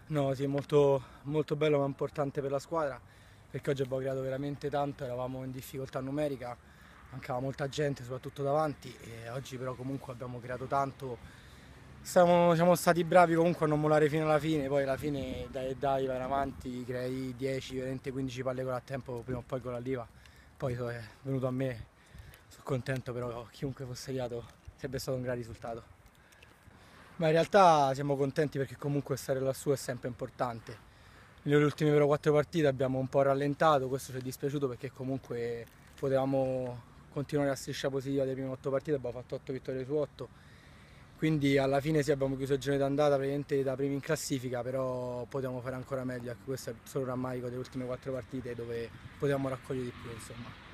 No, sì, molto, molto bello ma importante per la squadra perché oggi abbiamo creato veramente tanto, eravamo in difficoltà numerica, mancava molta gente soprattutto davanti e oggi però comunque abbiamo creato tanto, siamo stati bravi comunque a non mollare fino alla fine, poi alla fine dai e dai, vai in avanti, crei 10, 20, 15 palle gol a tempo, prima o poi il gol arriva, poi è venuto a me, sono contento però chiunque fosse arrivato sarebbe stato un gran risultato. Ma in realtà siamo contenti perché comunque stare lassù è sempre importante. Nelle ultime però 4 partite abbiamo un po' rallentato, questo ci è dispiaciuto perché comunque potevamo continuare a striscia positiva delle prime 8 partite, abbiamo fatto 8 vittorie su 8. Quindi alla fine sì abbiamo chiuso il girone d'andata praticamente da primi in classifica, però potevamo fare ancora meglio, ecco, questo è solo il rammarico delle ultime 4 partite dove potevamo raccogliere di più, insomma.